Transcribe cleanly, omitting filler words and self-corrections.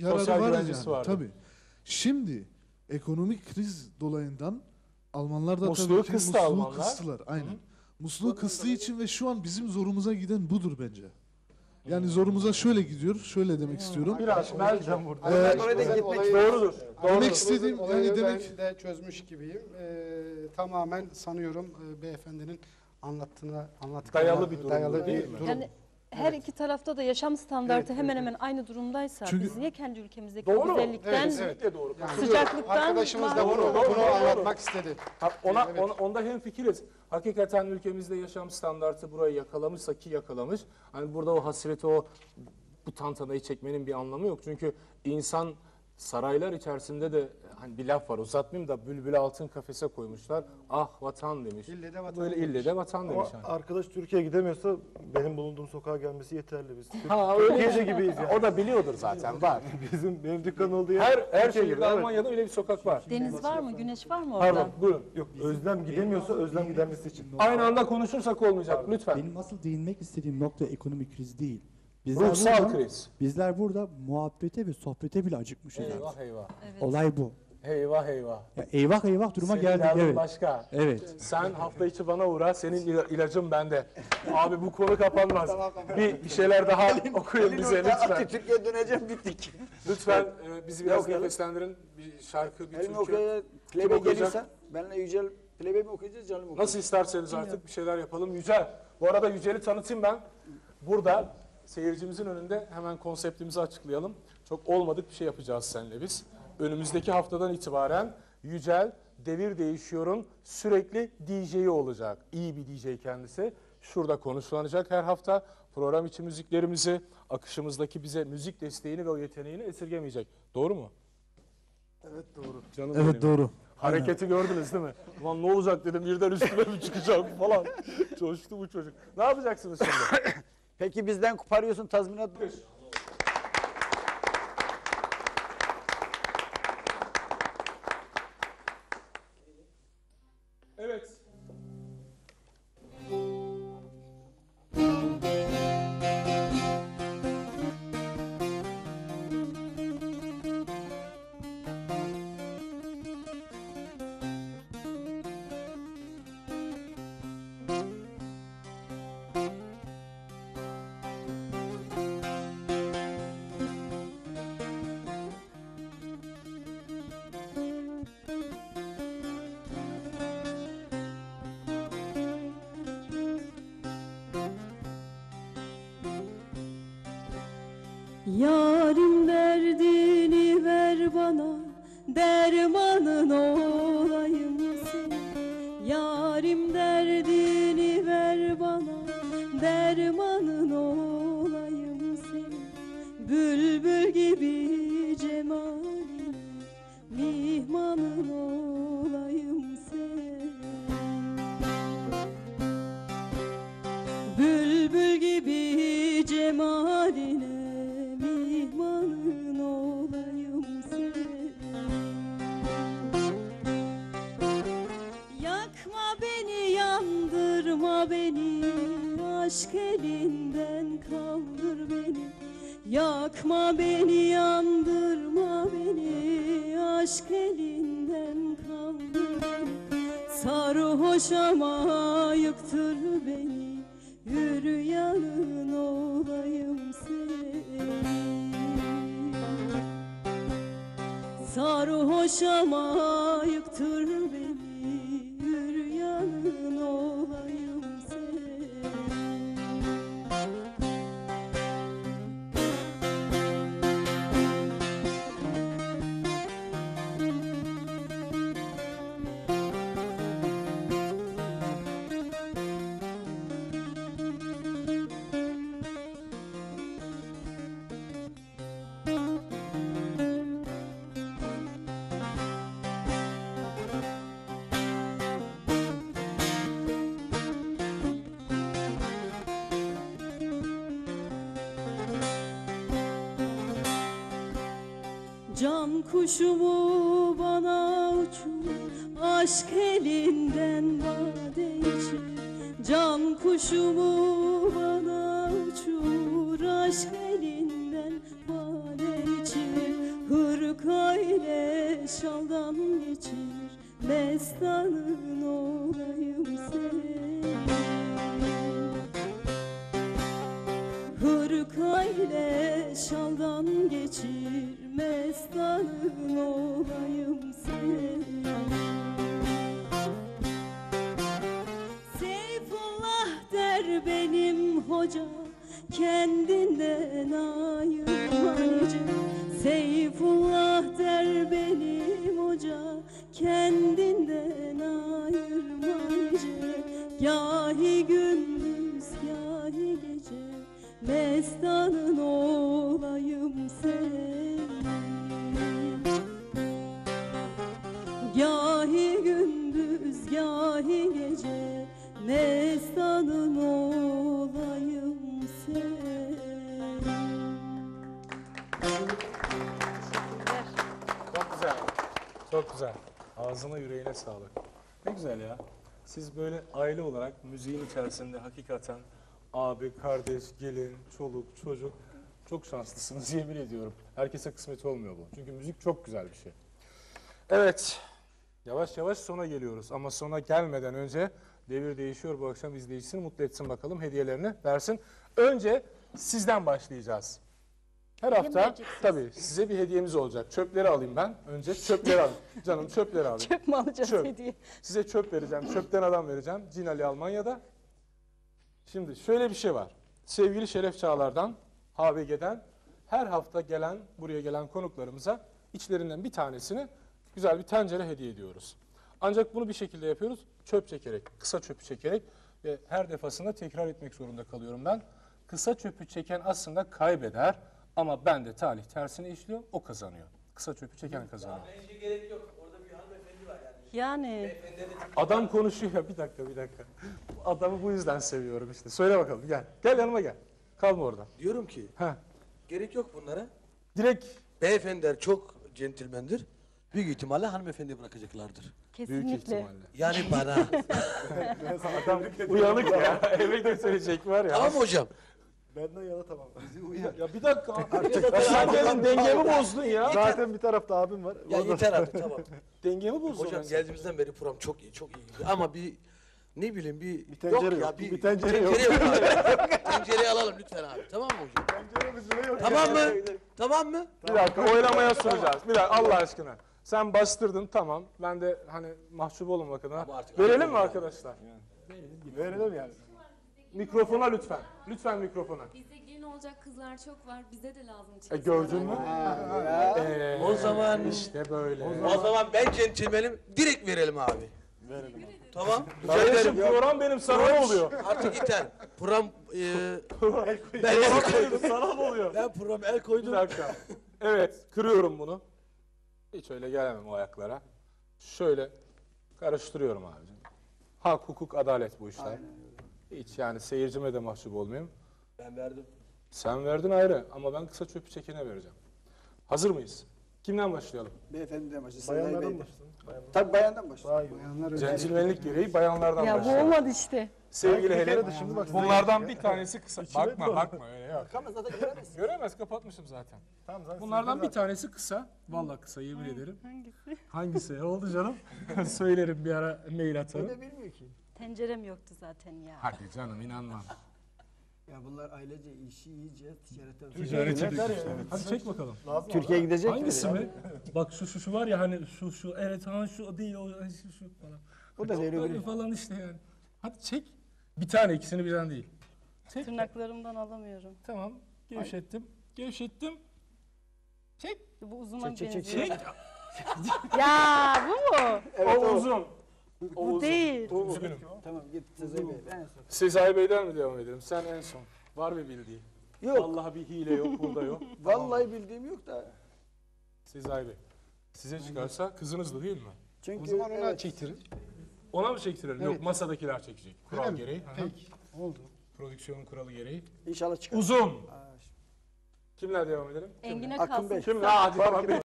yararı Sosyal var güvencesi yani. vardı. Tabii. Şimdi ekonomik kriz dolayından Almanlar da Musluğu tabii ki kıstı musluğu Almanlar. kıstılar. Aynen. Musluğu kıstığı için ve şu an bizim zorumuza giden budur bence. Yani zorumuza şöyle gidiyor. Şöyle demek istiyorum. Biraz Meltem burada. Doğrudur. Demek istediğim Olayı yani demek ben de çözmüş gibiyim. Tamamen sanıyorum beyefendinin anlattıklarına Dayalı bir durum dayalı değil bir mi? durum. Yani her iki tarafta da yaşam standartı Evet, hemen hemen aynı durumdaysa Çünkü- biz niye kendi ülkemizdeki Doğru. güzellikten, Kesinlikle doğru. Yani sıcaklıktan arkadaşımız da mahrum bunu oluyoruz? anlatmak istedi. Onda hemfikiriz. Hakikaten ülkemizde yaşam standartı burayı yakalamışsa ki yakalamış. Hani burada o hasreti, bu tantanayı çekmenin bir anlamı yok. Çünkü insan saraylar içerisinde de hani bir laf var, uzatmayayım da, bülbülü altın kafese koymuşlar. Ah vatan demiş. İlle de vatan Böyle demiş. ille de vatan demiş. Ama Yani. arkadaş Türkiye'ye gidemiyorsa benim bulunduğum sokağa gelmesi yeterli. Biz Ha öyle Türkiye'de gibiyiz yani. O da biliyordur zaten, var. Benim dükkan olduğu yer. Her Türkiye şehirde gibi, evet. Almanya'da öyle bir sokak var. Deniz var mı, güneş var mı orada? Pardon, buyurun. Yok, Özlem gidemiyorsa Özlem gidenmesi için. Aynı anda konuşursak olmayacak, lütfen. Benim asıl değinmek istediğim nokta ekonomik kriz değil. Ruhsal kriz. Bizler burada muhabbete ve sohbete bile acıkmışız. Eyvah artık. eyvah. Olay bu. Eyvah eyvah. Ya eyvah eyvah duruma Senin geldik. derdin Evet. başka. Evet. Sen hafta içi bana uğra, senin ilacın bende. Abi bu konu kapanmaz. Bir şeyler daha okuyun bize lütfen. Türkiye'ye döneceğim, bittik. Lütfen bizi biraz okuyalım? nefeslendirin. Bir şarkı, bir Elimi türkü. okuyacağız, Kim plebe okuyacak? gelirse benimle Yücel plebe mi okuyacağız, canlı mı okuyacağız? Nasıl isterseniz artık bir şeyler yapalım. Yücel. Bu arada Yücel'i tanıtayım ben. Burada seyircimizin önünde hemen konseptimizi açıklayalım. Çok olmadık bir şey yapacağız seninle biz. Önümüzdeki haftadan itibaren Yücel Devir Değişiyor'un sürekli DJ'i olacak. İyi bir DJ kendisi. Şurada konuşlanacak her hafta. Program içi müziklerimizi, akışımızdaki bize müzik desteğini ve o yeteneğini esirgemeyecek. Doğru mu? Evet doğru. Canım Evet benim. doğru. Hareketi gördünüz değil mi? Ulan ne olacak dedim, birden üstüme mi çıkacak falan. Coştu bu çocuk. Ne yapacaksınız şimdi? Peki bizden koparıyorsun tazminat. Evet. Yarim derdini ver bana, dermanın olayım senin. Yarim derdini ver bana, dermanın olayım senin. Bülbül gibi cemalin, mihmanın olayım senin. Bülbül gibi cemaline, mihmanın olayım senin. Yakma beni, yandırma beni, aşk elinden kaldır beni. Yakma beni, yandırma beni, aşk elinden kaldır beni. Sarhoş ama yıktır beni, yürüyanın olayım senin. Sarhoş ama yıktır beni, yürüyanın olayım senin. Can kuşumu bana uçur, aşk elinden vade içir. Can kuşumu bana uçur, aşk elinden vade içir. Hırka ile şaldan geçir, mestanın olayım senin. Hırka ile şaldan geçir, mestanın olayım senin. Seyfullah der benim hoca, kendinden ayırmayıcı. Seyfullah der benim hoca, kendinden ayırmayıcı. Gahi gündüz gahi gece, mestanın olayım senin. Gahi gündüz gahi gece, mestanın olayım senin. Çok güzel. Çok güzel. Ağzına yüreğine sağlık. Ne güzel ya. Siz böyle aile olarak müziğin içerisinde hakikaten abi, kardeş, gelin, çoluk, çocuk çok şanslısınız yemin ediyorum. Herkese kısmet olmuyor bu. Çünkü müzik çok güzel bir şey. Evet. Yavaş yavaş sona geliyoruz ama sona gelmeden önce devir değişiyor bu akşam izleyicisini mutlu etsin bakalım hediyelerini versin. Önce sizden başlayacağız. Her hafta tabii size bir hediyemiz olacak. Çöpleri alayım ben. Önce çöpleri alayım. Canım çöpleri alayım. Çöp mü alacağız Çöp. hediye? Size çöp vereceğim. Çöpten adam vereceğim. Cinali Almanya'da. Şimdi şöyle bir şey var. Sevgili Şeref Çağlar'dan, HVG'den her hafta buraya gelen konuklarımıza içlerinden bir tanesini güzel bir tencere hediye ediyoruz. Ancak bunu bir şekilde yapıyoruz. Çöp çekerek, kısa çöpü çekerek ve her defasında tekrar etmek zorunda kalıyorum ben. Kısa çöpü çeken aslında kaybeder ama ben de talih tersine işliyor, o kazanıyor. Kısa çöpü çeken kazanıyor. Gerek yok. Orada bir hanımefendi var yani. Yani Adam konuşuyor. Bir dakika. Adamı bu yüzden seviyorum işte. Söyle bakalım gel. Gel yanıma gel. Kalma orada. Diyorum ki Ha. gerek yok bunlara. Direkt Beyefendiler çok centilmendir. Büyük ihtimalle hanımefendi bırakacaklardır. büyük kesinlikle. ihtimalle. Yani bana. Adam uyanık ya. Eve götürecek var ya. Tamam mı hocam? Benden yana tamam. Ya bir dakika. Ya sen benim dengemi bozdun ya. Zaten bir tarafta abim var. Ya yeter artık tamam. Dengemi bozdun. Hocam sen. geldiğimizden beri program çok iyi gidiyor. Ama bir ne bileyim bir tencere yok yok. ya Bir tencere yok. yok abi. Tencereyi alalım lütfen abi. Tamam mı hocam? Tamam mı? Tamam mı? Bir dakika oylamaya sunacağız. Bir dakika Allah aşkına. Sen bastırdın tamam. Ben de hani mahcup olmamak adına. Ama artık Verelim mi yani. arkadaşlar? Verelim yani. Mikrofona lütfen. Lütfen mikrofona. Bizde gelin olacak kızlar çok var. Bize de lazım. Gördün mü? O zaman İşte böyle. o zaman ben centilmenim direkt verelim abi. Verelim. Tamam. Kardeşim program benim sana ne oluyor? Artık yeter. Program ben Sana ne oluyor? ben program el Bir koydum. dakika. Evet, kırıyorum bunu. Hiç öyle gelemem o ayaklara. Şöyle karıştırıyorum abicim. Hak, hukuk, adalet bu işler. Hiç yani seyircime de mahcup olmayayım. Ben verdim. Sen verdin ayrı ama ben kısa çöpü çekene vereceğim. Hazır mıyız? Kimden başlayalım? Beyefendiden başlasın. Bayanlardan başlasın. Tabii bayandan başlasın. Daha iyi. Bayanlar öyle. Centilmenlik gereği bayanlardan Ya bu başlayalım. olmadı işte. Sevgili Bir kere Helen, de şimdi bak. bunlardan bir tanesi kısa. İçime doğru. Bakma öyle yok. Ama zaten göremezsin. Göremez, kapatmışım zaten. Tamam, zaten Bunlardan bir sizden tanesi kısa. Vallahi kısa yemin ederim. Hangisi? Hangisi? Oldu canım. Söylerim bir ara mail atarım. zaten bilmiyor ki. Tencerem yoktu zaten ya. Hadi canım inanmam. Ya bunlar ailece işi iyice ticaretten Ticarete düşmüş. Hadi çek bakalım. Türkiye'ye gidecek Hangisi mi? Bak şu var ya hani şu evet ha şu değil o şu falan. O da değil, Öyle öbürü. falan işte yani. Hadi çek. Bir tane ikisini birden değil. Çek. Tırnaklarımdan alamıyorum. Tamam. Gevşettim. Çek. Bu uzuna Çek, benziyor. Çek. Ya bu mu? O uzun. Bu değil. Üzgünüm. Tamam git Sezai Bey. En son. Sezai Bey'den mi devam edelim? Sen en son. Var bir bildiği. Yok. Vallahi bir hile yok burada yok. Vallahi bildiğim yok da. Sezai Bey. Size çıkarsa kızınızdı değil mi? Çünkü O zaman ona evet, çektirin. Ona mı çektirelim? Evet. Yok masadakiler çekecek. Kural Öyle mi? gereği. Hı hı. Peki. Oldu. Prodüksiyonun kuralı gereği. inşallah çıkar. Uzun. Aa, Kimler devam edelim? Engine Akın kalsın. Bey. Kimler? Hadi tamam.